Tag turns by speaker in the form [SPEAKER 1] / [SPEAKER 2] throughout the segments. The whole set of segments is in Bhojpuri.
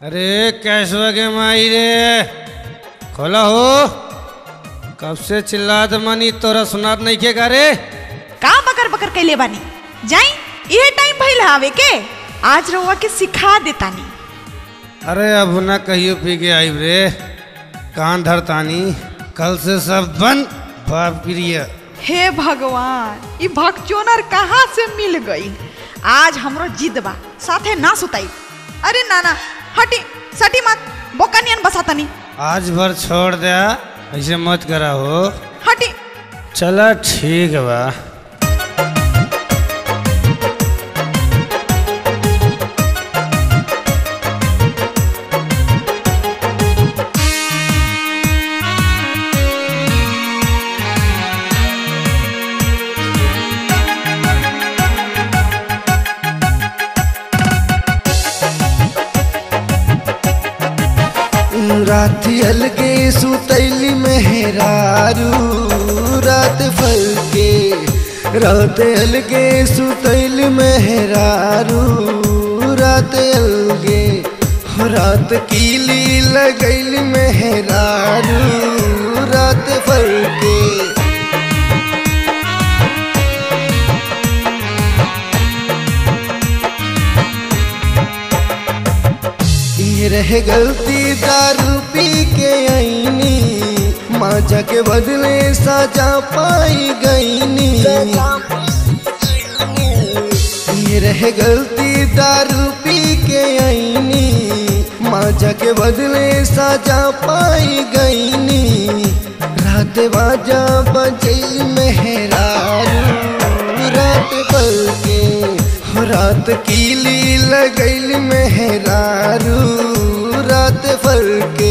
[SPEAKER 1] अरे कैसवा के माई रे, खोला हो। कब से चिल्लात मानी तोरा सुनात नहीं के का रे?
[SPEAKER 2] का बकर बकर कैले बानी? जाई ये टाइम भइल आवे के, आज रउआ के सिखा देतानी।
[SPEAKER 1] अरे अब ना कहियो पी के आइब रे, कान धरतानी। कल से सब बंद बाप प्रिय।
[SPEAKER 2] हे भगवान, ये भगचोनर कहाँ से मिल गई? आज हमरो जिद बा, साथे ना सुताई। अरे नाना हटी सटी मत, बोकानियन बसातनी।
[SPEAKER 1] आज भर छोड़ दे, ऐसे मत करा हो।
[SPEAKER 2] हटी।
[SPEAKER 1] चला ठीक बा।
[SPEAKER 3] रात अलगे सुतैली मेहरारू, रात फलके रात अलगे सुतैली मेहरारू, रात अलगे रात कीली लगैली मेहरारू, रात फलके रह गलती दारू पी के आईनी, माजा के बदले सजा पाई गईनी। ये रह गलती दारू पी के आईनी, माजा के बदले सजा पाई गईनी। रात बाजा बजई मेहरारू, रात पल के रात कीली लगैली मेहरारू, रात फलके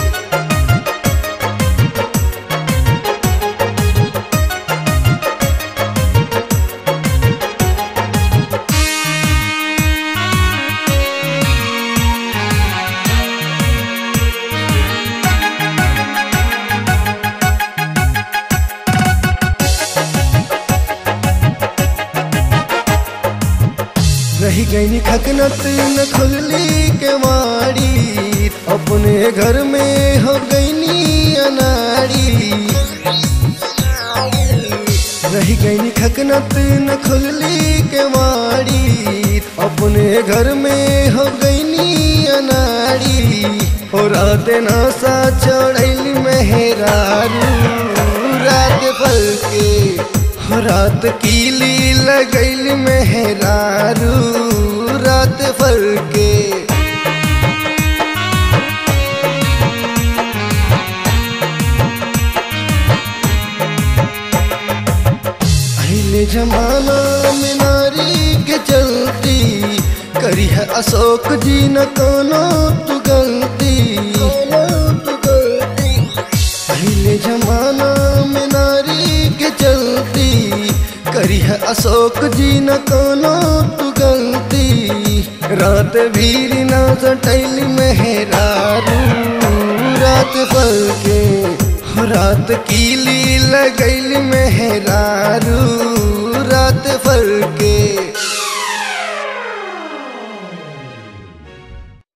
[SPEAKER 3] रही गई खकनत न खुलली के मारी, अपने घर में हो गई अनाड़ी। रही गई खकनत न खुलली के मारी, अपने घर में हो गई अनाड़ी। और रात नशा चढ़ैली मेहरारू, रात फलके रात कीली लगैली मेहरारू, रात फलके पहले जमाना में नारी के चलती, करी है अशोक जी न कोनो तू गलती। पहले जमाना में नारी के चलती, करी है अशोक जी न कोनो तू गलती। रात भीर न सटैली मेहरारू, रात फलके रात कीली लगैली मेहरारू, रात फलके।